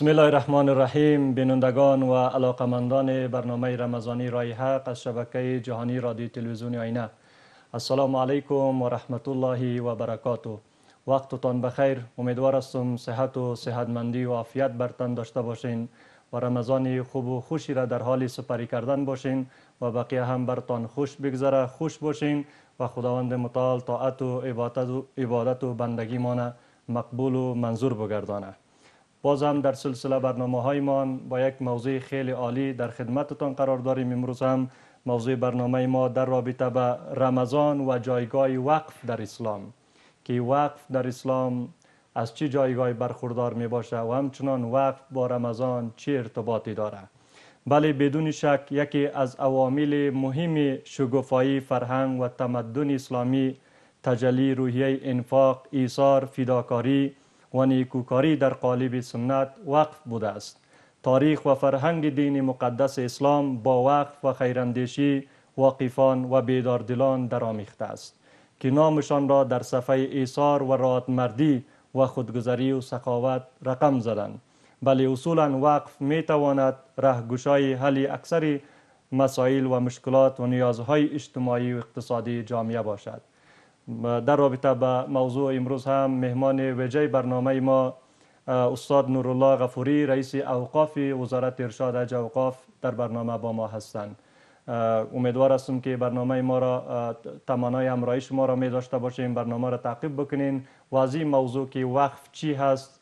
بسم الله الرحمن الرحیم. بینندگان و علاقمندان برنامه رمضانی رای حق از شبکه جهانی رادیو تلویزیون آینه، السلام علیکم و رحمت الله و برکاته. وقتتان بخیر. امیدوار هستم صحت و صحتمندی و عافیت برتن داشته باشین و رمضان خوب و خوشی را در حال سپری کردن باشین و بقیه هم برتان خوش بگذره، خوش باشین و خداوند متعال طاعت و عبادت و بندگی مانه مقبول و منظور بگردانه. باز هم در سلسله برنامه هایمان با یک موضوع خیلی عالی در خدمتتان قرار داریم. امروز هم موضوع برنامه ما در رابطه به رمضان و جایگاه وقف در اسلام، که وقف در اسلام از چه جایگاه برخوردار می باشه و همچنان وقف با رمضان چه ارتباطی داره. بله، بدون شک یکی از عوامل مهم شگفتایی فرهنگ و تمدن اسلامی تجلی روحیه انفاق، ایثار، فداکاری و نیکوکاری در قالب سنت وقف بوده است. تاریخ و فرهنگ دین مقدس اسلام با وقف و خیراندیشی واقفان و بیداردلان درآمیخته است که نامشان را در صفحه ایثار و رعایتمردی و خودگذری و سخاوت رقم زدند. بله، اصولا وقف می تواند راهگشای حل اکثر مسائل و مشکلات و نیازهای اجتماعی و اقتصادی جامعه باشد. در رابطه با موضوع امروز هم مهمان ویژه برنامه ما استاد نورالله غفوری، رئیس اوقاف وزارت ارشاد حج اوقاف در برنامه با ما هستند. امیدوار هستم که برنامه ما را تمنای همراهی شما را می داشته باشیم، برنامه را تعقیب بکنین و از این موضوع که وقف چی هست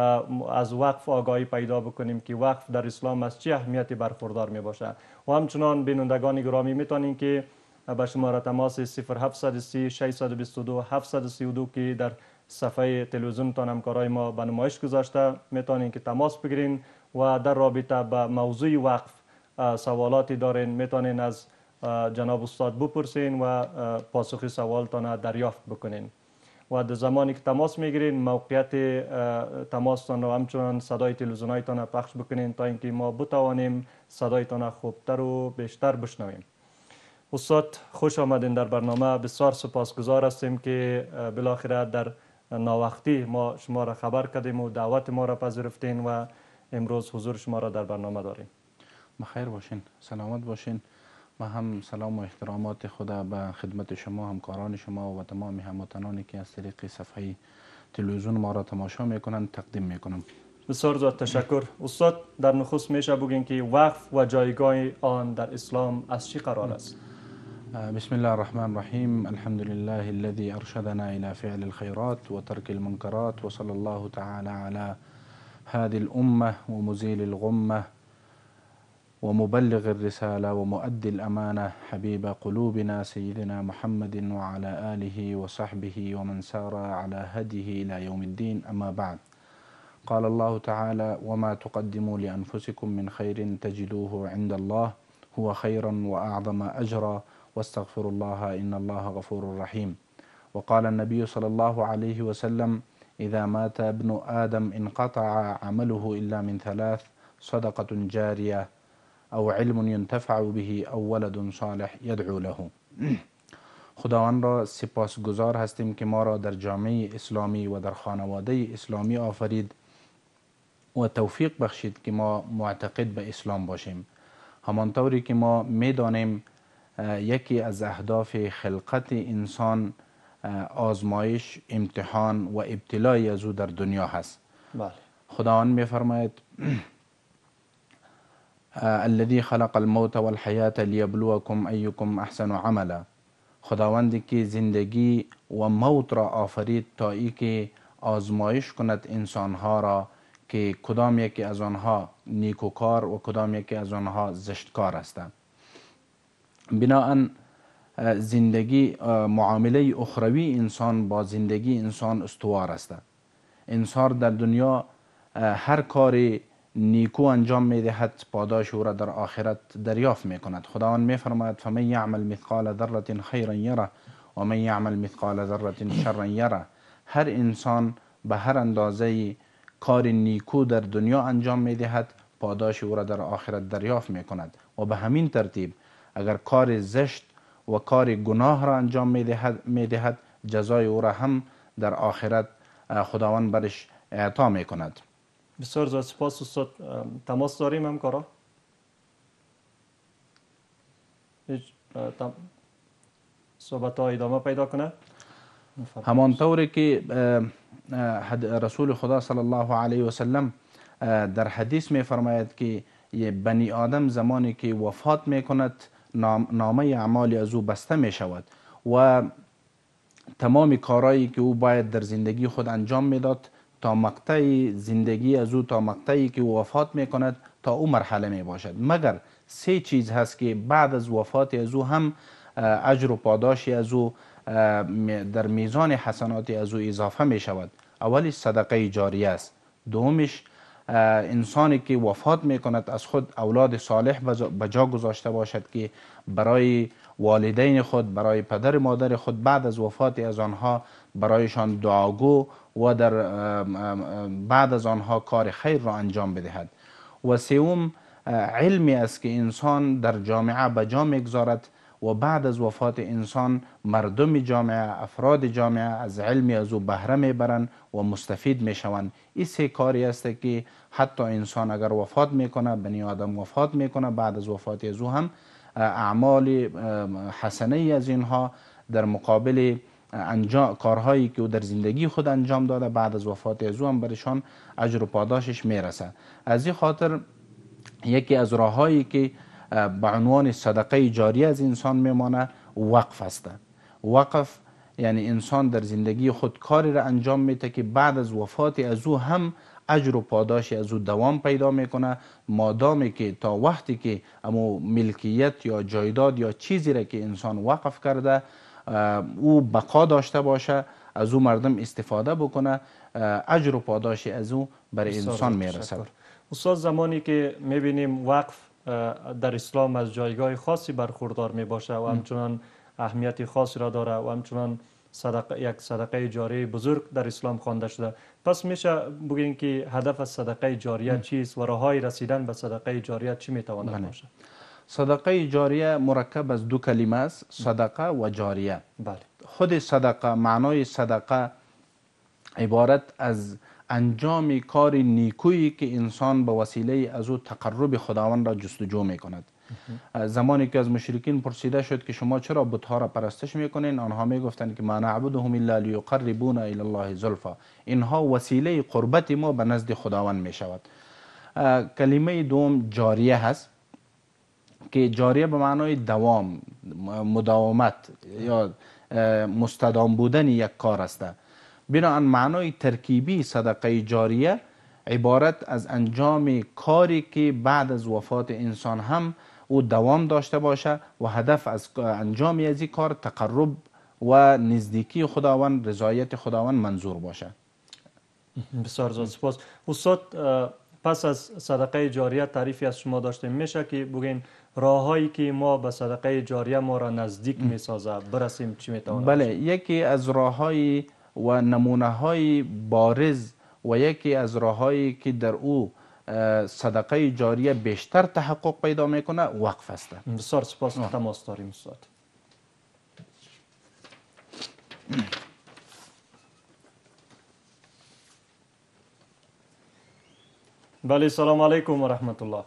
از وقف آگاهی پیدا بکنیم که وقف در اسلام از چه اهمیتی برخوردار می باشه. و همچنان بینندگان گرامی میتونین که به شماره تماس 0730 622 732 که در صفحه تلویزیونتان همکارای ما به نمایش گذاشته میتونین که تماس بگیرین و در رابطه با موضوع وقف سوالاتی دارین میتونین از جناب استاد بپرسین و پاسخ سوالتان دریافت بکنین. و در زمانی که تماس میگیرین موقعیت تماستان و همچنان صدای تلویزیونایتان پخش بکنین تا اینکه ما بتوانیم صدایتان خوبتر و بیشتر بشنویم. استاد خوش آمدین در برنامه. بسیار سپاسگزار هستیم که بالاخره در ناوقتی ما شما را خبر کردیم و دعوت ما را پذیرفتین و امروز حضور شما را در برنامه داریم. بخیر باشین، سلامت باشین. ما هم سلام و احترامات خدا به خدمت شما، همکاران شما و تمام هموطنانی که از طریق صفحه تلویزیون ما را تماشا میکنند تقدیم میکنم. بسیار زیاد تشکر. استاد در نخست میشه بگین که وقف و جایگاه آن در اسلام از چی قرار است؟ بسم الله الرحمن الرحیم. الحمد لله الذي ارشدنا الى فعل الخيرات وترك المنكرات وصلى الله تعالى على هذه الامه ومزيل الغمه ومبلغ الرسالة ومؤدي الأمانة حبيب قلوبنا سيدنا محمد وعلى آله وصحبه ومن سار على هديه إلى يوم الدين. أما بعد، قال الله تعالى: وما تقدموا لأنفسكم من خير تجدوه عند الله هو خيرا وأعظم أجرا واستغفروا الله إن الله غفور رحيم. وقال النبي صلى الله عليه وسلم: إذا مات ابن آدم انقطع عمله إلا من ثلاث: صدقة جارية او علم ينتفع به او ولد صالح يدعو له. خداوند را سپاسگزار هستیم که ما را در جامعه اسلامی و در خانواده اسلامی آفرید و توفیق بخشید که ما معتقد به اسلام باشیم. همانطوری که ما میدانیم یکی از اهداف خلقت انسان آزمایش، امتحان و ابتلای از او در دنیا هست. بله. خداوند میفرماید: الذي خلق الموت والحیاة لیبلوکم ایکم احسن عملا. خداوندی که زندگی و موت را آفرید تا ای که آزمایش کند انسانها را که کدام یکی از آنها نیکوکار و کدام یکی از آنها زشتکار هستند. بناهن زندگی معامله اخروی انسان با زندگی انسان استوار است. انسان در دنیا هر کاری نیکو انجام میدهد پاداش او را در آخرت دریافت میکند. خداوند میفرماید: فمن یعمل مثقال ذره خیرا یره و من یعمل مثقال ذره شرا یره. هر انسان به هر اندازه کار نیکو در دنیا انجام میدهد پاداش او را در آخرت دریافت میکند و به همین ترتیب اگر کار زشت و کار گناه را انجام میدهد جزای او را هم در آخرت خداوند برش اعطا میکند. بسیار زیاد سپاس استاد. تماس داریم همکارا؟ هیچ صحبت ها ادامه پیدا کنه؟ همانطوری که رسول خدا صلی الله علیه و سلم در حدیث می فرماید که یه بنی آدم زمانی که وفات می کند نامه اعمال از او بسته می شود و تمام کارهایی که او باید در زندگی خود انجام میداد تا مقطع زندگی از او، تا مقطعی که او وفات می کند، تا او مرحله می باشد. مگر 3 چیز هست که بعد از وفات از او هم اجر و پاداشی از او در میزان حسنات از او اضافه می شود. اولی صدقه جاریه است. دومش انسانی که وفات می کند از خود اولاد صالح به جا گذاشته باشد که برای والدین خود، برای پدر مادر خود بعد از وفات از آنها برایشان دعاگو و در بعد از آنها کار خیر را انجام بدهد. و سوم علمی است که انسان در جامعه به جا میگذارد و بعد از وفات انسان مردم جامعه، افراد جامعه از علمی از او بهره میبرند و مستفید میشوند. این 3 کاری است که حتی انسان اگر وفات میکنه، بنی آدم وفات میکنه، بعد از وفات از او هم اعمال حسنه از اینها در مقابل کارهایی که او در زندگی خود انجام داده بعد از وفات از او هم برشان اجر و پاداشش میرسه. از این خاطر یکی از راههایی که به عنوان صدقه جاریه از انسان میمانه وقف است. وقف یعنی انسان در زندگی خود کاری را انجام میده که بعد از وفات از او هم اجر و پاداش از او دوام پیدا میکنه، مادامی که تا وقتی که امو ملکیت یا جایداد یا چیزی را که انسان وقف کرده او بقا داشته باشه، از او مردم استفاده بکنه، اجر و پاداش از او برای انسان میرسد. استاد، زمانی که میبینیم وقف در اسلام از جایگاه خاصی برخوردار می باشه و همچنان اهمیت خاصی را داره و همچنان یک صدقه جاریه بزرگ در اسلام خوانده شده، پس میشه بگیم که هدف از صدقه جاریه چیست و راههای رسیدن به صدقه جاریه چی میتواند باشه؟ صدقه جاریه مرکب از 2 کلمه است، صدقه و جاریه. بله. خود صدقه، معنای صدقه عبارت از انجام کار نیکویی که انسان به وسیله از او تقرب خداوند را جستجو می کند. زمانی که از مشرکین پرسیده شد که شما چرا بت‌ها را پرستش میکنین، آنها میگفتند که ما نعبدهم الا لیقربونا الی الله زلفا، اینها وسیله قربت ما به نزد خداوند می شود. کلمه دوم جاریه هست که جاریه به معنای دوام، مداومت یا مستدام بودن یک کار است. بنابراین معنای ترکیبی صدقه جاریه عبارت از انجام کاری که بعد از وفات انسان هم او دوام داشته باشه و هدف از انجام از این کار تقرب و نزدیکی خداوند، رضایت خداوند منظور باشه. بسیار زیاد سپاس. استاد، پس از صدقه جاریه تعریفی از شما داشتیم، میشه که بگین راههایی که ما به صدقه جاریه ما را نزدیک میسازه برسیم چی میتونه؟ بله، یکی از راههای و نمونه های بارز و یکی از راههایی که در او صدقه جاریه بیشتر تحقق پیدا میکنه وقف است. بسیار سپاس. تماس داریم استاد. بله، سلام علیکم و رحمت الله.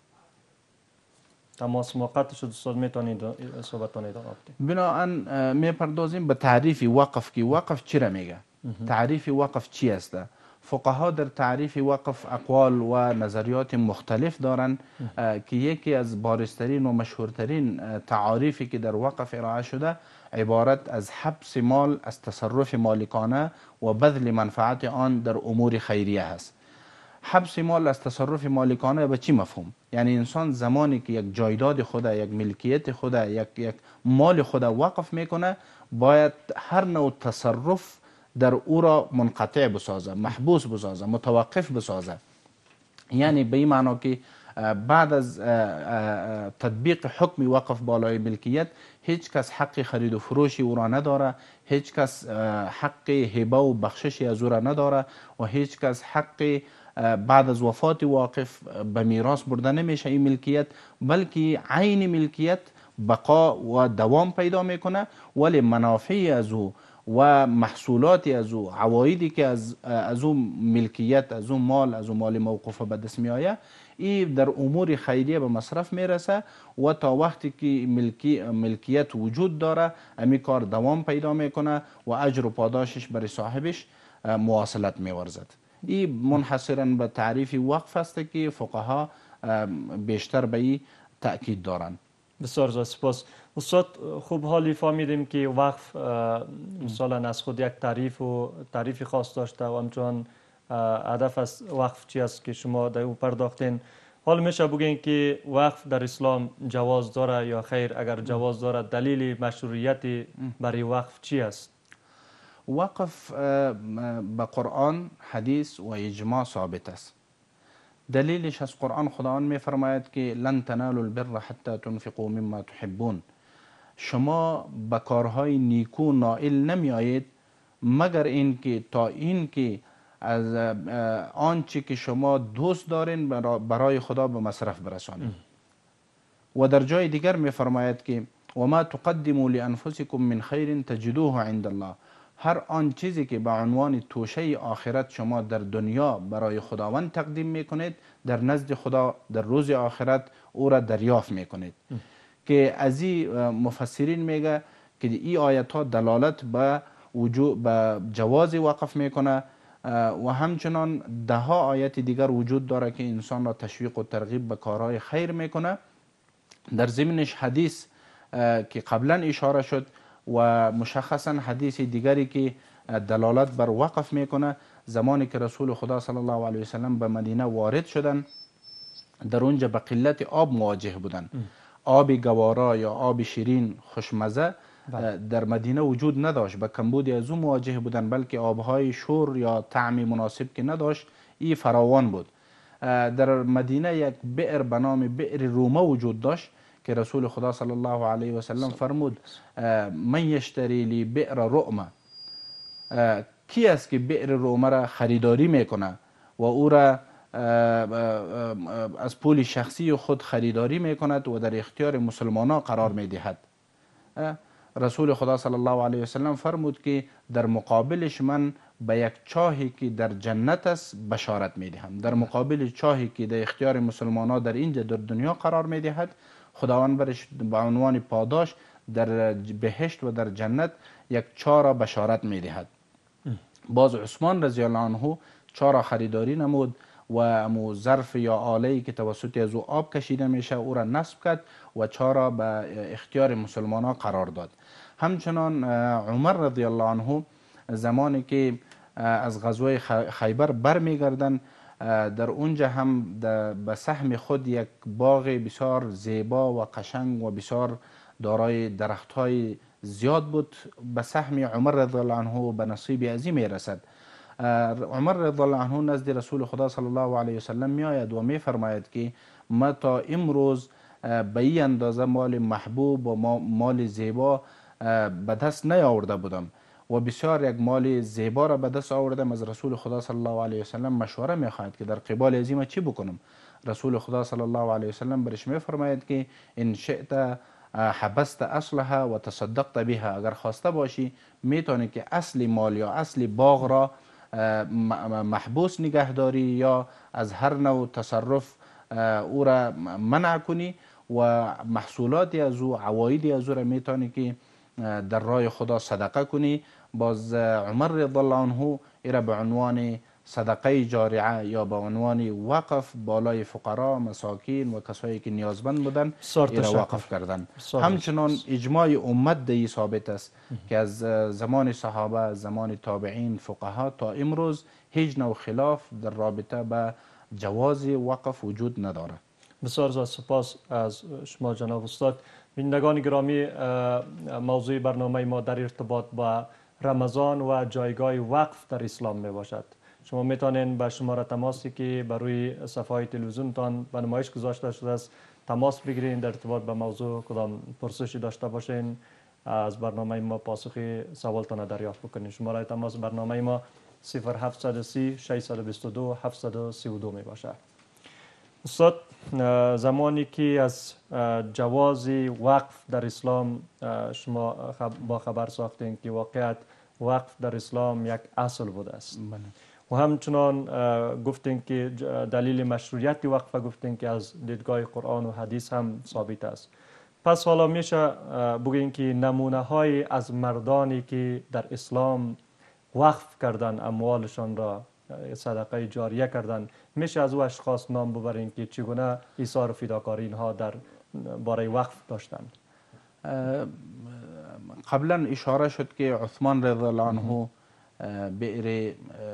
تماس موقت شد استاد، میتونید صحبتتان ادامه بدید؟ بنابراین میپردازیم به تعریف وقف که وقف چی را میگه، تعریف وقف چی است. فقها در تعریف وقف اقوال و نظریات مختلف دارند که یکی از بارزترین و مشهورترین تعاریفی که در وقف ارائه شده عبارت از حبس مال از تصرف مالکانه و بذل منفعت آن در امور خیریه است. حبس مال از تصرف مالکانه به چی مفهوم؟ یعنی انسان زمانی که یک جایداد خود، یک ملکیت خود، یک مال خود وقف میکنه، باید هر نوع تصرف در او را منقطع بسازه، محبوس بسازه، متوقف بسازه. یعنی به این معنا که بعد از تطبیق حکم وقف بالای ملکیت هیچ کس حق خرید و فروشی او را نداره، هیچ کس حق هبه و بخششی از او را نداره و هیچ کس حق بعد از وفات واقف به میراث برده نمیشه این ملکیت، بلکه عین ملکیت بقا و دوام پیدا میکنه، ولی منافع از او و محصولاتی از او، عوایدی که از او ملکیت، از او مال، از او مال موقوفه به دست می آید، این در امور خیریه به مصرف میرسه و تا وقتی که ملکیت وجود داره امی کار دوام پیدا میکنه و اجر و پاداشش برای صاحبش مواصلت میورزد. این منحصرا به تعریف وقف است که فقها بیشتر به این تأکید دارند. بسیار زیاد سپاس استاد. خوب حالی فهمیدیم که وقف مثلا از خود یک تعریف خاص داشته و همچنان هدف از وقف چی است که شما در او پرداختین. حال میشه بگین که وقف در اسلام جواز داره یا خیر؟ اگر جواز داره دلیل مشروعیت برای وقف چی است؟ وقف به قرآن، حدیث و اجماع ثابت است. دلیلش از قرآن خداوند میفرماید که لن تنالوا البر حتی تنفقوا مما تحبون. شما به کارهای نیکو نائل نمی آیید مگر اینکه تا اینکه از آنچه که شما دوست دارین برای خدا به مصرف برسانید. و در جای دیگر میفرماید که و ما تقدموا لانفسکم من خیر تجدوه عند الله. هر آن چیزی که به عنوان توشه آخرت شما در دنیا برای خداوند تقدیم میکنید، در نزد خدا در روز آخرت او را دریافت میکنید. که از این مفسرین میگه که این آیت ها دلالت به جواز وقف میکنه و همچنان ده ها آیت دیگر وجود داره که انسان را تشویق و ترغیب به کارهای خیر میکنه. در ضمنش حدیث که قبلا اشاره شد و مشخصا حدیث دیگری که دلالت بر وقف میکنه، زمانی که رسول خدا صلی الله علیه وسلم به مدینه وارد شدن، در اونجا به قلت آب مواجه بودن. آب گوارا یا آب شیرین خوشمزه در مدینه وجود نداشت، به کمبودی از اون مواجه بودن، بلکه آبهای شور یا طعم مناسب که نداشت این فراوان بود. در مدینه یک بئر به نام بئر رومه وجود داشت که رسول خدا صلی الله علیه و سلم فرمود من یشتری لی بئر رؤمه. کی است که بئر رومه را خریداری میکنه و او را از پول شخصی خود خریداری میکند و در اختیار مسلمانان قرار میدهد؟ رسول خدا صلی الله علیه و سلم فرمود که در مقابلش من به یک چاهی که در جنت است بشارت میدهم. در مقابل چاهی که در اختیار مسلمانان در اینجا در دنیا قرار میدهد، خداوند برش به عنوان پاداش در بهشت و در جنت یک چاه را بشارت میدهد. باز عثمان رضی الله عنه چاه را خریداری نمود و امو ظرف یا آله‌ای که توسط از او آب کشیده میشه او را نصب کرد و چاه را به اختیار مسلمانان قرار داد. همچنان عمر رضی الله عنه زمانی که از غزوه خیبر برمیگردن، در اونجا هم به سهم خود یک باغ بسیار زیبا و قشنگ و بسیار دارای درختهای زیاد بود. به سهم عمر رضی الله عنه به نصیب عظیم میرسد. عمر رضی الله عنه نزد رسول خدا صلی الله علیه و سلم می آید و می فرماید که ما تا امروز به این اندازه مال محبوب و مال زیبا به دست نیاورده بودم و بسیار یک مال زیبا را به دست آوردم. از رسول خدا صلی الله علیه و سلم مشوره می خواهد که در قبال عظیم چی بکنم؟ رسول خدا صلی الله علیه و سلم برش می فرماید که ان شئت حبست اصلها و تصدقت بها. اگر خواسته باشی میتونی که اصل مال یا اصل باغ را محبوس نگهداری یا از هر نوع تصرف او را منع کنی و محصولاتی از او، عوایدی از او را میتونی که در راه خدا صدقه کنی. باز عمر رضی الله عنه ایرا به عنوان صدقه جارعه یا به عنوان وقف بالای فقرا، مساکین و کسایی که نیازمند بودن ایرا وقف کردن. همچنان اجماع امت دی ثابت است که از زمان صحابه، زمان تابعین، فقها تا امروز هیچ نوع خلاف در رابطه به جواز وقف وجود نداره. بسیار زیاد سپاس از شما جناب استاد. بینندگان گرامی، موضوع برنامه ما در ارتباط با رمضان و جایگاه وقف در اسلام می باشد. شما میتونین به شماره تماسی که بر روی صفحه تلویزیونتان به نمایش گذاشته شده است تماس بگیرین. در ارتباط به موضوع کدام پرسشی داشته باشین از برنامه ما پاسخ سوالتان دریافت بکنین. شماره تماس برنامه ما 0730 622 732 می باشد. استاد، زمانی که از جواز وقف در اسلام شما با خبر ساختین که واقعیت وقف در اسلام یک اصل بوده است. و همچنان گفتیم که دلیل مشروعیت وقف گفتیم که از دیدگاه قرآن و حدیث هم ثابت است. پس حالا میشه بگیم که نمونه های از مردانی که در اسلام وقف کردن اموالشان را صدقه جاریه کردن، میشه از او اشخاص نام ببرین که چگونه ایثار و فداکاری اینها در باره وقف داشتند؟ قبلا اشاره شد که عثمان رضی الله عنه بئر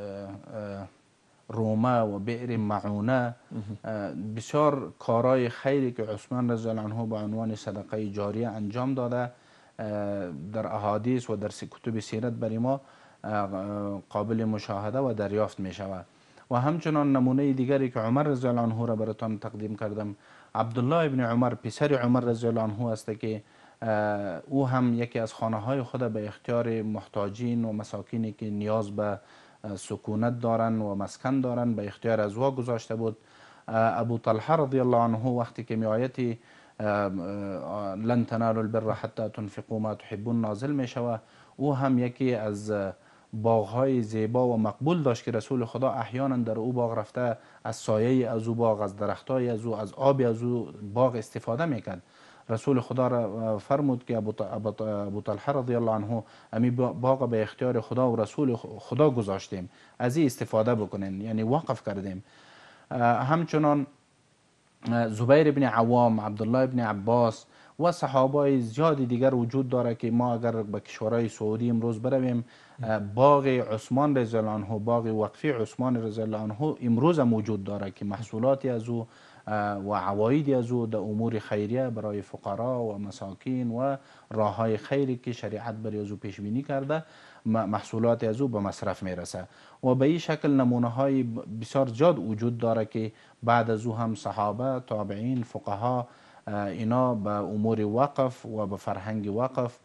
رومه و بئر معونه بسیار کارهای خیری که عثمان رضی الله عنه به عنوان صدقه جاریه انجام داده در احادیث و در کتب سیرت برای ما قابل مشاهده و دریافت می شود. و همچنان نمونه دیگری که عمر رضی الله عنه را براتان تقدیم کردم، عبدالله ابن عمر پسر عمر رضی الله عنه است که او هم یکی از خانه های خود به اختیار محتاجین و مساکینی که نیاز به سکونت دارن و مسکن دارن به اختیار از او گذاشته بود. ابو طلحه رضی الله عنه وقتی که می آیتی لن تنالوا البر حتی تنفقوا ما تحبون نازل می شود، او هم یکی از باغهای زیبا و مقبول داشت که رسول خدا احیانا در او باغ رفته از سایه از او باغ، از درختای از او، از آب از او باغ استفاده میکرد. رسول خدا را فرمود که ابو طلحه رضی الله عنه امی باغ به اختیار خدا و رسول خدا گذاشتیم، از این استفاده بکنین، یعنی وقف کردیم. همچنان زبیر ابن عوام، عبدالله ابن عباس و صحابه زیادی دیگر وجود داره که ما اگر به کشورهای سعودی امروز برویم، باغ عثمان رضی الله عنه، باغ وقفی عثمان رضی الله عنه امروز موجود داره که محصولاتی از او و عوایدی از او در امور خیریه برای فقرا و مساکین و راه های خیری که شریعت برای از او پیش بینی کرده، محصولات از او به مصرف میرسه. و به این شکل نمونه های بسیار زیاد وجود داره که بعد از او هم صحابه، تابعین، فقها اینا به امور وقف و به فرهنگ وقف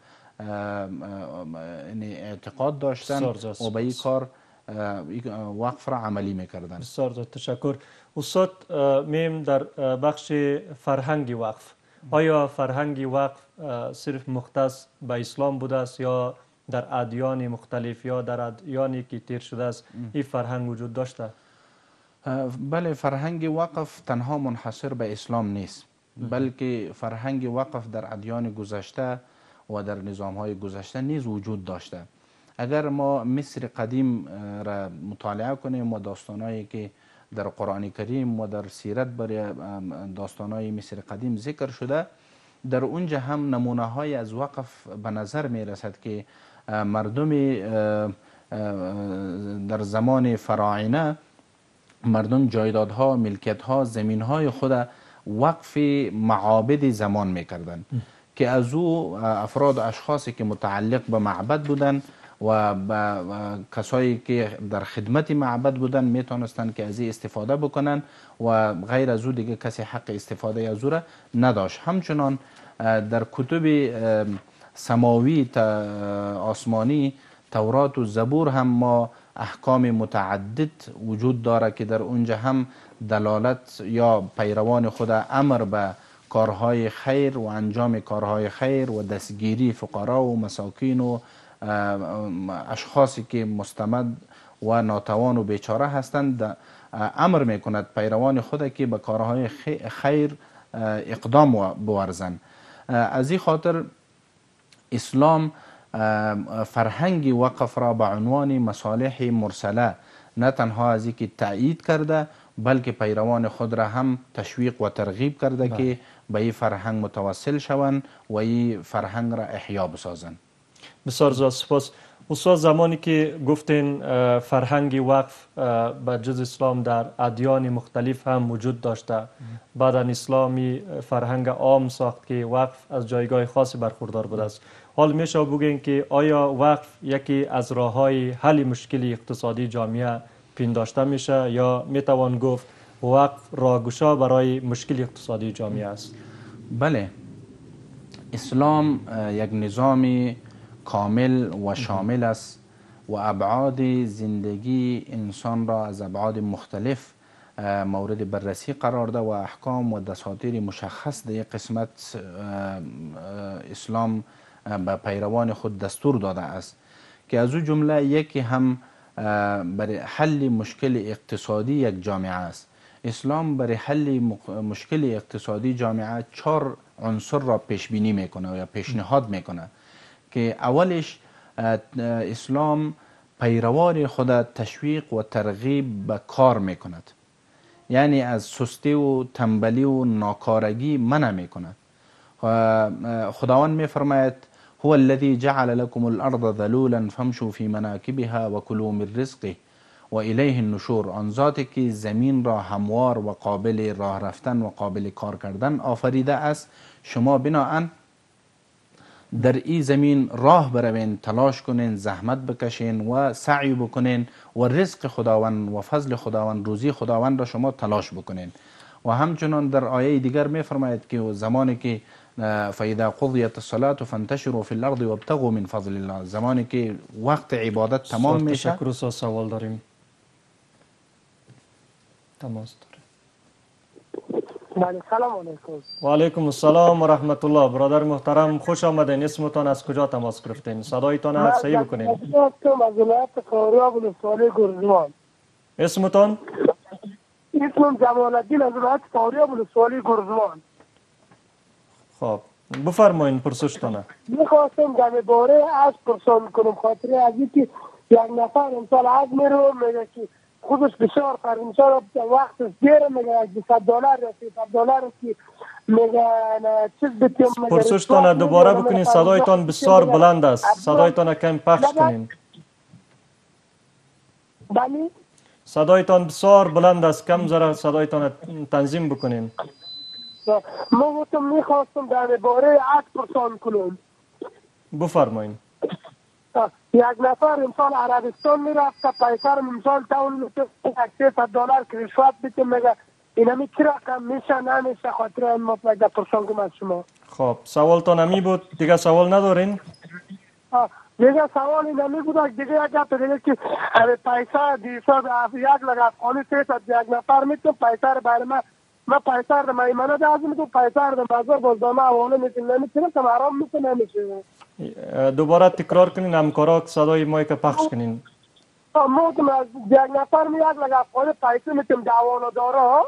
اعتقاد داشتن و به این کار وقف را عملی میکردن. بسیار تشکر. استاد، میم در بخش فرهنگ وقف، آیا فرهنگ وقف صرف مختص به اسلام بوده است یا در ادیان مختلف یا در ادیانی که تیر شده است این فرهنگ وجود داشته؟ بله، فرهنگ وقف تنها منحصر به اسلام نیست، بلکه فرهنگ وقف در ادیان گذشته و در نظام‌های گذشته نیز وجود داشته. اگر ما مصر قدیم را مطالعه کنیم و داستانهایی که در قرآن کریم و در سیرت برای داستانهای مصر قدیم ذکر شده، در اونجا هم نمونه های از وقف به نظر می رسد که مردم در زمان فراعنه مردم جایدادها، ملکیتها، زمینهای خود وقف معابد زمان می کردن که از او افراد و اشخاصی که متعلق به معبد بودن و کسایی که در خدمت معبد بودن میتونستن که از این استفاده بکنن و غیر از او دیگه کسی حق استفاده از او را نداشت. همچنان در کتب سماوی آسمانی تورات و زبور هم ما احکام متعدد وجود داره که در اونجا هم دلالت یا پیروان خود امر به کارهای خیر و انجام کارهای خیر و دستگیری فقرا و مساکین و اشخاصی که مستمد و ناتوان و بیچاره هستند امر میکند پیروان خود که به کارهای خیر اقدام بورزند. از این خاطر اسلام فرهنگ وقف را به عنوان مصالح مرسله نه تنها از اینکه تأیید کرده بلکه پیروان خود را هم تشویق و ترغیب کرده که به این فرهنگ متوسل شوند و این فرهنگ را احیا بسازند. بسیار زیاد سپاس. استاد، زمانی که گفتین فرهنگ وقف به جز اسلام در ادیان مختلف هم وجود داشته، بعدا اسلامی فرهنگ عام ساخت که وقف از جایگاه خاصی برخوردار بوده است. حال میشه بگین که آیا وقف یکی از راه‌های حل مشکل اقتصادی جامعه پنداشته میشه یا میتوان گفت وقف راهگشا برای مشکل اقتصادی جامعه است؟ بله، اسلام یک نظام کامل و شامل است و ابعاد زندگی انسان را از ابعاد مختلف مورد بررسی قرار ده و احکام و دساتیر مشخص در یک قسمت اسلام به پیروان خود دستور داده است که از او جمله یکی هم برای حل مشکل اقتصادی یک جامعه است. اسلام برای حل مشکل اقتصادی جامعه 4 عنصر را پیش بینی میکنه یا پیشنهاد میکنه که اولش اسلام پیروان خود تشویق و ترغیب به کار میکند، یعنی از سستی و تنبلی و ناکارگی منع میکند. خداوند میفرماید هو الذي جعل لكم الارض ذلولا فامشوا في مناكبها وكلوا من رزقه و الیه النشور. آن ذاتی که زمین را هموار و قابل راه رفتن و قابل کار کردن آفریده است، شما بناهن در این زمین راه بروین، تلاش کنین، زحمت بکشین و سعی بکنین و رزق خداوند و فضل خداوند، روزی خداوند را شما تلاش بکنین. و همچنان در آیه دیگر میفرماید که زمانی که فاذا قضیت الصلاة فانتشروا في الارض وابتغوا من فضل الله، زمانی که وقت عبادت تمام میشه. تشکر استاد. سوال داریم. تماس داریم. بله سلام علیکم. و علیکم السلام و رحمت الله. برادر محترم خوش آمدین. اسمتان از کجا تماس گرفتین؟ صدایتان صحیح بکنین. من از ولایت فاریاب ولسوالی گرزوان. اسمتان؟ اسمم جمال الدین از ولایت فاریاب ولسوالی گرزوان. خب بفرمایین پرسشتانه. میخواستم در باره از پرسان کنم، خاطر از اینکه یک نفر امسال از میره میگه که خودش بسیار فرمسار وقت دیره، میگه $200 یا $300 که میگه چیز بتیم. پرسشتانه دوباره بکنین، صدایتان بسیار بلند است. صدایتان کم پخش کنین. بله صدایتان بسیار بلند است، کم ذره صدایتان تنظیم بکنین. من میخواستم در باره عد پرسان کنم. بفرمایین. یک نفر امسال عربستان میرفت، پیسر امسال تاون میشه $300 که رشوت بده، میگه اینا می چی رقم میشه نمیشه، خاطر این مطلق پرسان کنم از شما. خب سوالتان همی بود، دیگه سوال ندارین؟ دیگه سوال این همی بود، دیگه یک گپ دیگه که پیسه 200 یک لگه افغانی 300 یک نفر میتون پیسر برای من پیسر ده میمانه ده از میتون پیسر ده مزار بازدامه حواله میتون نمیتونه که مرام میتون نمیشه. دوباره تکرار کنین همکارا، صدای مایک پخش کنین. موتم از یک نفر می یک لگه افغانی پیسه میتون دوانه داره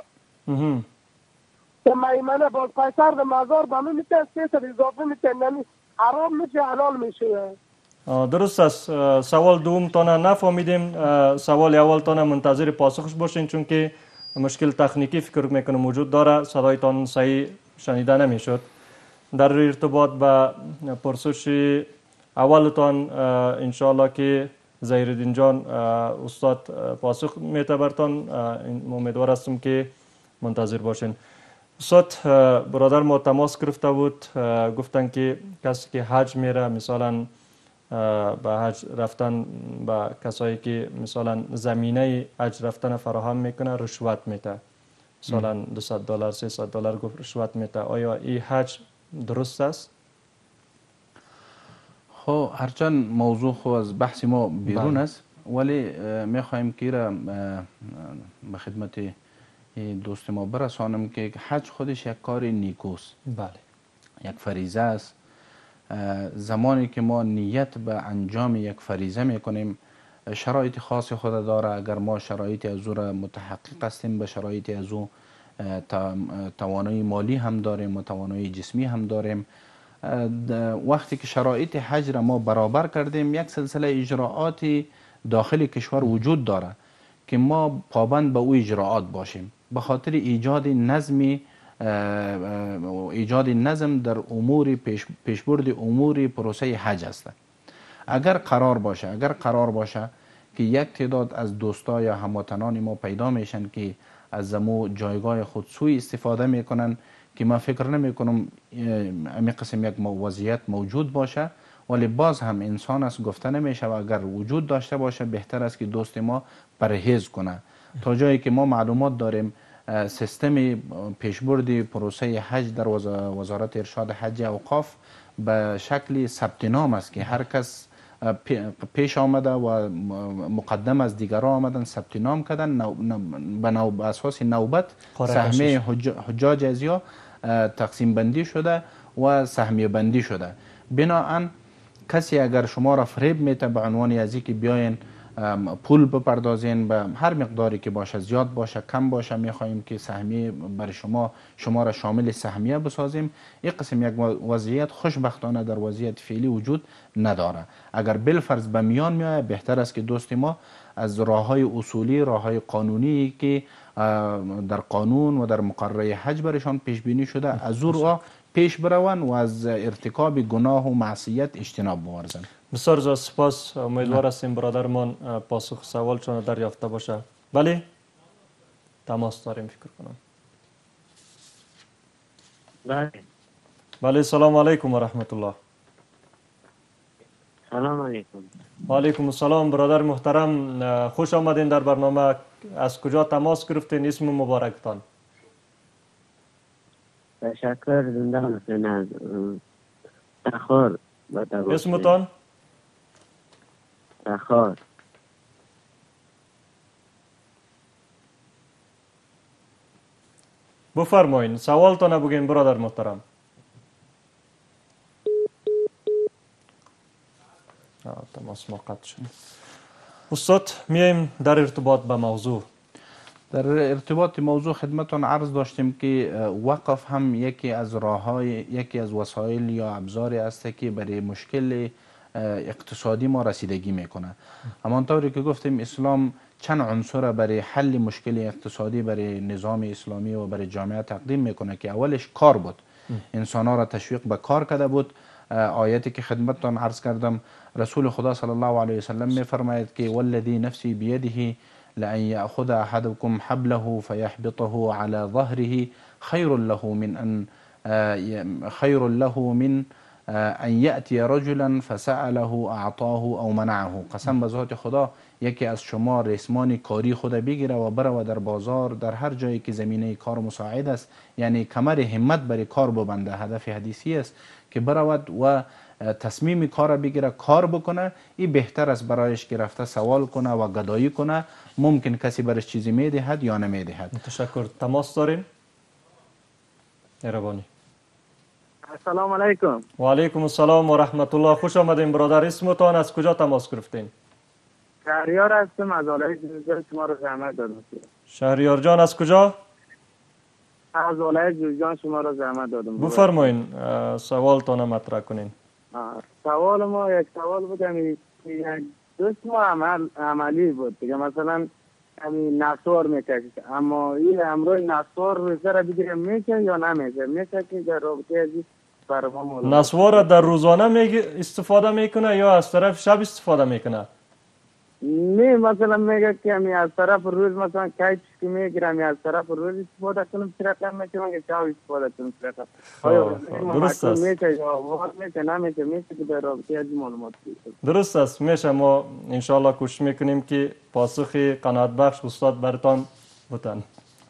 که میمانه باز پیسر ده مزار با من میتون 300 اضافه میتون نمی حرام میشه حلال میشه. درست است. سوال دوم تانه نفهمیدیم. سوال اول تانه منتظر پاسخش باشین، چون که مشکل تکنیکی فکر میکنم وجود داره، صدایتان صحیح شنیده نمیشد. در ارتباط به پرسش اولتان انشاءالله که زهیرالدین جان استاد پاسخ میته برتان، امیدوار هستم که منتظر باشین. استاد برادر ما تماس گرفته بود، گفتن که کسی که حج میره، مثلا به حج رفتن به کسایی که مثلا زمینه حج رفتن فراهم میکنه رشوت میده، مثلا $200 $300 گفت رشوت میده. آیا این حج درست است؟ خب هرچند موضوع خو از بحث ما بیرون است، ولی میخوایم که را به خدمت دوست ما برسانم که حج خودش یک کار نیکوست. بله. یک فریضه است. زمانی که ما نیت به انجام یک فریضه میکنیم شرایط خاص خود داره. اگر ما شرایط از او را متحقق هستیم، به شرایط از او توانایی مالی هم داریم و توانایی جسمی هم داریم، وقتی که شرایط حج را ما برابر کردیم، یک سلسله اجراعات داخل کشور وجود داره که ما پابند به او اجراعات باشیم، به خاطر ایجاد نظم در امور پیشبرد امور پروسه حج است. اگر قرار باشه که یک تعداد از دوستا یا هموطنان ما پیدا میشن که از زمو جایگاه خود سوء استفاده میکنن، که من فکر نمی کنم امی قسم یک وضعیت موجود باشه، ولی باز هم انسان است گفته نمیشه و اگر وجود داشته باشه بهتر است که دوست ما پرهیز کنه. تا جایی که ما معلومات داریم سیستم پیشبرد پروسه حج در وزارت ارشاد حج اوقاف به شکل ثبت نام است که هر کس پیش آمده و مقدم از دیگران آمدن ثبت نام کردن، به اساس نوبت سهمیه حجاج ازیا تقسیم بندی شده و سهمیه بندی شده. بناهن کسی اگر شما را فریب میته به عنوان از که بیاین پول بپردازین به هر مقداری که باشه، زیاد باشه کم باشه، میخواهیم که سهمیه برای شما را شامل سهمیه بسازیم، این قسم یک وضعیت خوشبختانه در وضعیت فعلی وجود نداره. اگر بالفرض به میان میآید، بهتر است که دوست ما از راههای اصولی، راههای قانونی که در قانون و در مقرره حج برشان پیش بینی شده از او راه پیش بروند و از ارتکاب گناه و معصیت اجتناب بورزند. بسیار زیاد سپاس. امیدوار هستیم برادرمان پاسخ سوالشان دریافته باشه. بله تماس داریم فکر کنم. بله سلام علیکم و رحمت الله. سلام علیکم. و علیکم السلام برادر محترم، خوش آمدین در برنامه. از کجا تماس گرفتین؟ اسم مبارکتان؟ تشکر. زنده حسین از تخار. اسمتان؟ تخار. بفرمایین سوالتان بگین برادر محترم. تماس ما قطع شد. استاد میایم در ارتباط به موضوع. در ارتباط موضوع خدمتان عرض داشتیم که وقف هم یکی از وسایل یا ابزاری است که برای مشکل اقتصادی ما رسیدگی میکنه. همانطوری که گفتیم اسلام چند عنصر برای حل مشکل اقتصادی برای نظام اسلامی و برای جامعه تقدیم میکنه که اولش کار بود. انسان ها را تشویق به کار کرده بود. آیتی که خدمتتان عرض کردم رسول خدا صلی الله علیه وسلم میفرماید که والذی نفسی بیده لأن يأخذ أحدكم حبله فيحبطه على ظهره خير له من أن يأتي رجلا فسأله أعطاه أو منعه. قسم به ذات خدا یکی از شما ریسمان کاری خود بگیره و بره در بازار در هر جایی که زمینه کار مساعد است، یعنی کمر همت برای کار ببنده. هدف حدیثی است که برود و تصمیم کار بگیره، کار بکنه. این بهتر است برایش که رفته سوال کنه و گدایی کنه. ممکن کسی برش چیزی میدهد یا نمیدهد. تشکر. تماس داریم. مهربانی. السلام علیکم. و علیکم السلام و رحمت الله. خوش آمدین برادر. اسمتان از کجا تماس گرفتین؟ شهریار هستم از ولایت جوزجان. شما رو زحمت دادم. شهریار جان از کجا؟ از ولایت جوزجان شما رو زحمت دادم. بفرمایین سوالتان مطرح کنین. سوال ما یک سوال بود، یک دوست ما عملی بود دیگه. مثلا همین نسوار میکشید، اما این امروز نسوار رو سر بگیره میشه یا نمیشه؟ میشه که در رابطه ازی فرمان نسوار در روزانه استفاده میکنه یا از طرف شب استفاده میکنه؟ نه مثلا میگه که همی از طرف روز مثلا کیچ که میگیره همی از طرف روز استفاده کنم چرا میشه که شب استفاده کنم چرا؟ آیا درست است. میشه یا وقت میشه نمیشه؟ میشه که در رابطه ازی معلومات بگیرم. درست است. میشه. ما انشاءالله کوشش میکنیم که پاسخ قناعت بخش استاد برتان بتن.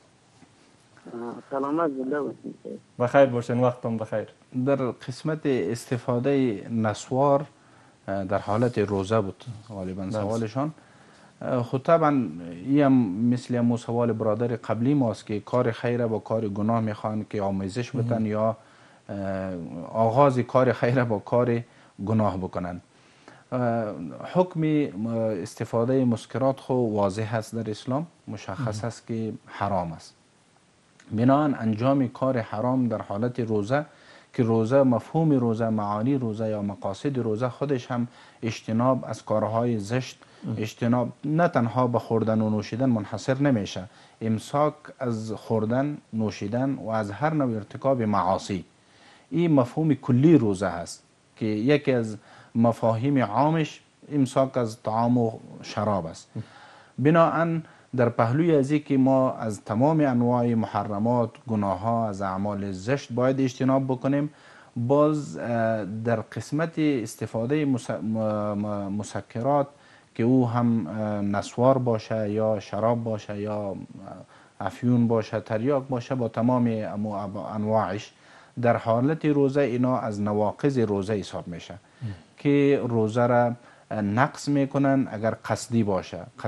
سلامت زنده باشین. بخیر باشین. وقتم بخیر. در قسمت استفاده نسوار در حالت روزه بود غالبا سوالشان. خود طبعا این هم مثل همون سوال برادر قبلی ماست که کار خیره با کار گناه میخوان که آمیزش بتن یا آغاز کار خیره با کار گناه بکنن. حکم استفاده مسکرات خو واضح است در اسلام، مشخص است که حرام است. بنابراین انجام کار حرام در حالت روزه که روزه مفهوم روزه، معانی روزه یا مقاصد روزه خودش هم اجتناب از کارهای زشت، اجتناب نه تنها به خوردن و نوشیدن منحصر نمیشه، امساک از خوردن، نوشیدن و از هر نوع ارتکاب معاصی. این مفهوم کلی روزه هست که یکی از مفاهیم عامش امساک از طعام و شراب است. بناهن در پهلوی از که ما از تمام انواع محرمات، گناه ها، از اعمال زشت باید اجتناب بکنیم. باز در قسمت استفاده مسکرات که او هم نسوار باشه یا شراب باشه یا افیون باشه، تریاک باشه، با تمام انواعش در حالت روزه اینا از نواقض روزه حساب میشه که روزه را نقص میکنن اگر قصدی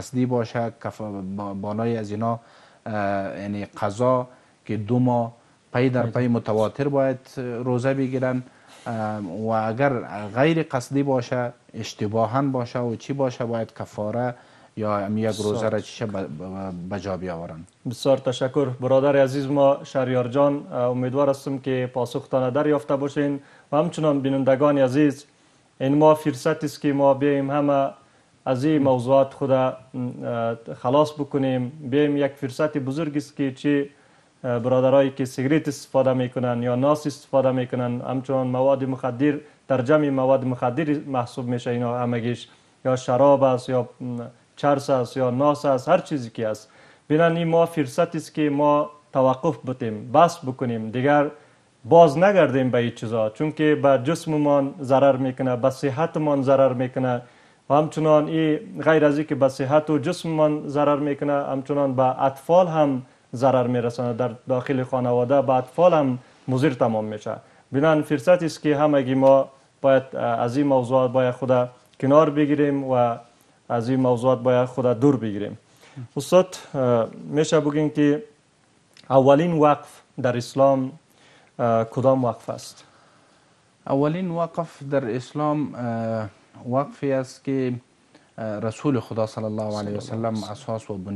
باشه بالای از اینا، یعنی قضا که 2 ماه پی در پی متواتر باید روزه بگیرن و اگر غیر قصدی باشه اشتباها باشه و چی باشه باید کفاره یا یک روزه را چیشه بجا بیاورن. بسیار تشکر برادر عزیز ما شهریار جان، امیدوار هستم که پاسختان دریافته باشین و همچنان بینندگان عزیز این ما فرصتی است که ما بیایم همه از این موضوعات خود خلاص بکنیم. بیایم یک فرصت بزرگی است که چی برادرایی که سیگریت استفاده میکنن یا ناس استفاده میکنن، همچنان مواد مخدر در جمع مواد مخدر محسوب میشه، اینا همگیش یا شراب است یا چرس است یا ناس است، هر چیزی که است. بینن این ما فرصتی است که ما توقف بتیم، بس بکنیم، دیگر باز نگردیم به این چیزا، چون که به جسممان ضرر میکنه، به صحتمان ضرر میکنه و همچنان این غیر از اینکه به صحت و جسممان ضرر میکنه، همچنان به اطفال هم ضرر میرسانه، در داخل خانواده به اطفال هم مضر تمام میشه. بنان فرصتی است که همگی ما باید از این موضوعات باید خود کنار بگیریم و از این موضوعات باید خود دور بگیریم. استاد میشه بگیم که اولین وقف در اسلام کدام وقف است؟ اولین وقف در اسلام وقفی است که رسول خدا صلی الله علیه و سلم اساس و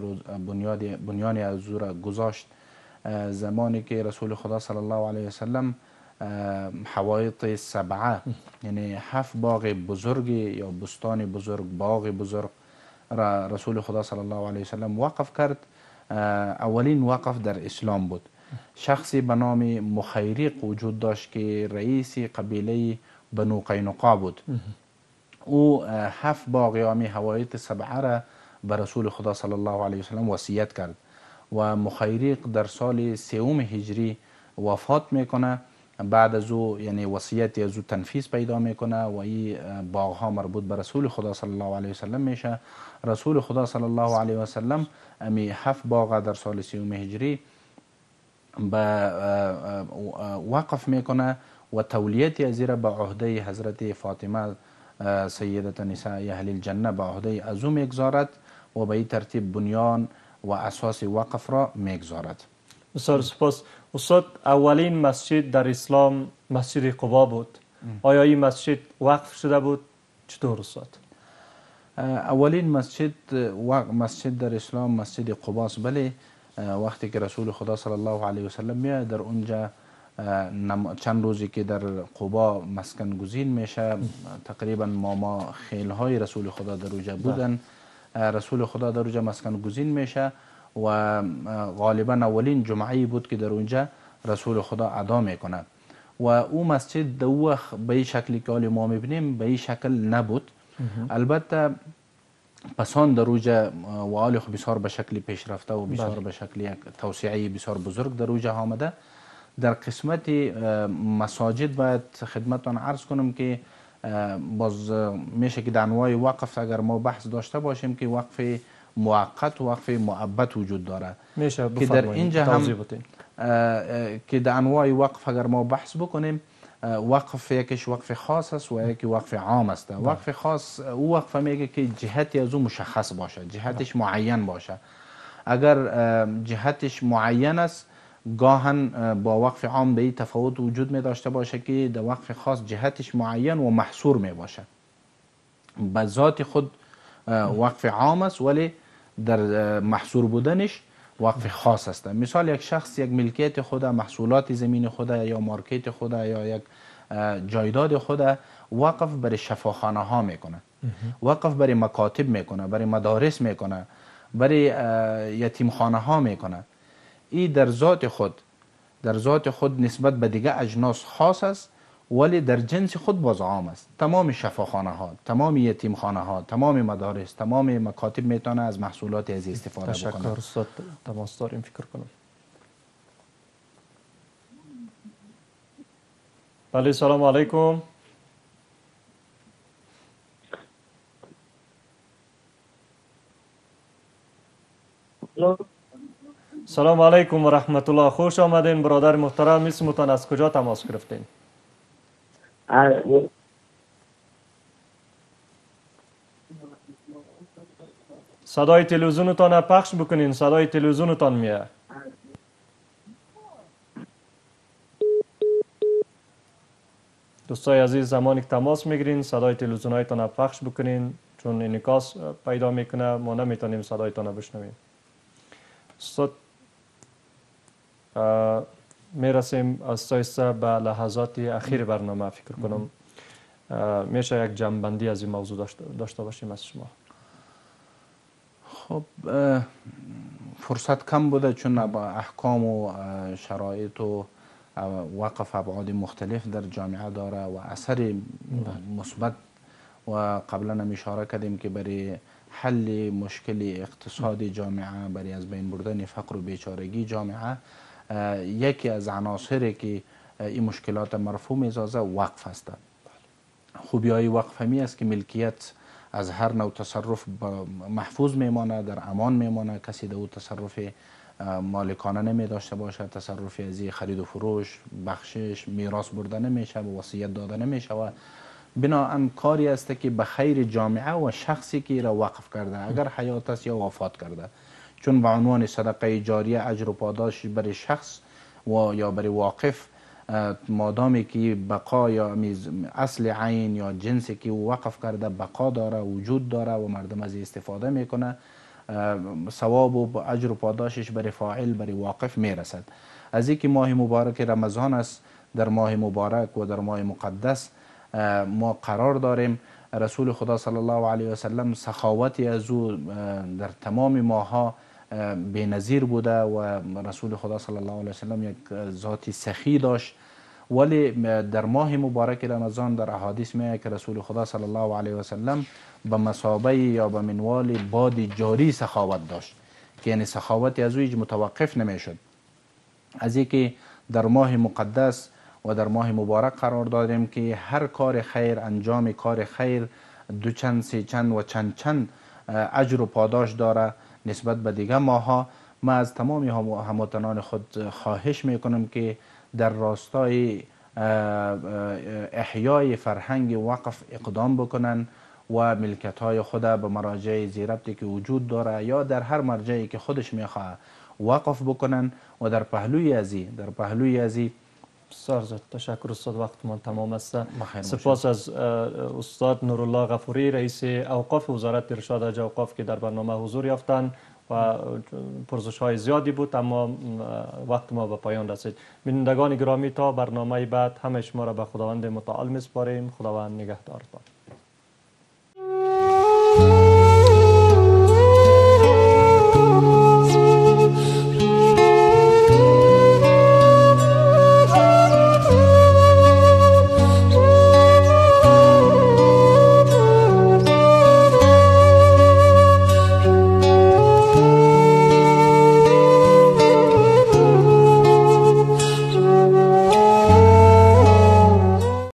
بنیان از او را گذاشت. زمانی که رسول خدا صلی الله علیه و سلم حوایط سبعه یعنی 7 باغ بزرگ یا بستان بزرگ، باغ بزرگ را رسول خدا صلی الله علیه و سلم وقف کرد. اولین وقف در اسلام بود. شخصی به نام مخیریق وجود داشت که رئیس قبیله بنو قینقاع بود. او 7 باغ یا حوایط سبعه را به رسول خدا صلی الله علیه و سلم وصیت کرد و مخیریق در سال 3 هجری وفات میکنه. بعد از او یعنی وصیت از او تنفیذ پیدا میکنه و این باغ ها مربوط به رسول خدا صلی الله علیه و سلم میشه. رسول خدا صلی الله علیه و سلم امی 7 باغ در سال 3 هجری به وقف میکنه و تولیت از را به عهده حضرت فاطمه سیدت نساء اهل الجنه به عهده از او میگذارد و به این ترتیب بنیان و اساس وقف را میگذارد. بسیار سپاس. استاد اولین مسجد در اسلام مسجد قبا بود. آیا این مسجد وقف شده بود؟ چطور استاد؟ اولین مسجد در اسلام مسجد قباست. بله، وقتی که رسول خدا صلی الله علیه و سلم میاد در اونجا چند روزی که در قبا مسکن گزین میشه، تقریبا ما خیل های رسول خدا در اونجا بودن. رسول خدا در اونجا مسکن گزین میشه و غالبا اولین جمعه بود که در اونجا رسول خدا ادا میکنه و او مسجد دو وقت به این شکلی که ما میبینیم به این شکل نبود. البته پسان در اونجا و آل بسیار به شکل پیشرفته و بسیار به شکل یک توسعه بسیار بزرگ در اونجا آمده. در قسمت مساجد باید خدمتتان عرض کنم که باز میشه که در انواع وقف اگر ما بحث داشته باشیم که وقف موقت و وقف مؤبد وجود داره میشه که در اینجا هم که در انواع وقف اگر ما بحث بکنیم، وقف یکیش وقف خاص است و یکی وقف عام است. وقف خاص او وقف میگه که جهتی از او مشخص باشه، جهتش معین باشه. اگر جهتش معین است گاهن با وقف عام به این تفاوت وجود می داشته باشه که در وقف خاص جهتش معین و محصور می باشه. به ذات خود وقف عام است ولی در محصور بودنش وقف خاص است. مثال یک شخص یک ملکیت خود، محصولات زمین خود یا مارکت خود یا یک جایداد خود وقف برای شفاخانه ها میکنه، وقف برای مکاتب میکنه، برای مدارس میکنه، برای یتیمخانه ها میکنه. این در ذات خود نسبت به دیگه اجناس خاص است ولی در جنس خود باز عام است. تمام شفاخانه ها، تمام یتیمخانه ها، تمام مدارس، تمام مکاتب میتونه از محصولات از استفاده بکنه. تشکر استاد، تماس داریم فکر کنم. بله، سلام علیکم. سلام علیکم و رحمت الله. خوش آمدین برادر محترم. اسمتان از کجا تماس گرفتین؟ صدای تلویزیونتان پخش بکنین، صدای تلویزیونتان میاد. دوستای عزیز، زمانی که تماس میگیرین صدای تلویزیون هایتان را پخش بکنین، چون انعکاس پیدا میکنه، ما نمیتونیم صدایتان را بشنویم. استاد، میرسیم از آهسته به لحظات اخیر برنامه. فکر کنم میشه یک جمع‌بندی از این موضوع داشته باشیم از شما. خب فرصت کم بوده، چون با احکام و شرایط و وقف ابعاد مختلف در جامعه داره و اثر مثبت، و قبلا هم اشاره کردیم که برای حل مشکل اقتصادی جامعه، برای از بین بردن فقر و بیچارگی جامعه، یکی از عناصری که این مشکلات مرفوع می‌سازه وقف است. خوبی های وقف همی است که ملکیت از هر نوع تصرف محفوظ میمانه، در امان میمانه، کسی در او تصرف مالکانه نمی داشته باشه، تصرف از خرید و فروش، بخشش، میراث برده نمیشه و وصیت داده نمیشه و بناهن کاری است که به خیر جامعه و شخصی که را وقف کرده، اگر حیات است یا وفات کرده، چون به عنوان صدقه جاریه اجر و پاداش برای شخص و یا برای واقف، مادامی که بقا یا اصل عین یا جنسی که وقف کرده بقا داره، وجود داره و مردم از استفاده میکنه، ثواب و اجر و پاداشش برای فاعل، برای واقف میرسد. از اینکه ماه مبارک رمضان است، در ماه مبارک و در ماه مقدس ما قرار داریم. رسول خدا صلی الله علیه و سلم سخاوتی از او در تمام ماه‌ها بی‌نظیر بوده و رسول خدا صلی الله علیه و سلم یک ذاتی سخی داشت، ولی در ماه مبارک رمضان در احادیث میاد که رسول خدا صلی الله علیه و سلم به مثابه یا به منوال باد جاری سخاوت داشت، که یعنی سخاوتی از او هیچ متوقف نمیشد. از اینکه در ماه مقدس و در ماه مبارک قرار داریم که هر کار خیر، انجام کار خیر دو چند، سه چند و چند چند اجر و پاداش داره نسبت به دیگه ماها. ما از تمام هموطنان خود خواهش میکنم که در راستای احیای فرهنگ وقف اقدام بکنن و ملکت های خود به مراجع زیربطی که وجود داره یا در هر مرجعی که خودش میخواه وقف بکنن و در پهلوی ازی بسیار زیاد تشکر استاد، وقتمان تمام است. سپاس از استاد نورالله غفوری، رئیس اوقاف وزارت ارشاد حج اوقاف که در برنامه حضور یافتند و پرسش های زیادی بود، اما وقت ما به پایان رسید. بینندگان گرامی، تا برنامه بعد همه شما را به خداوند متعال میسپاریم. خداوند نگهدارتان.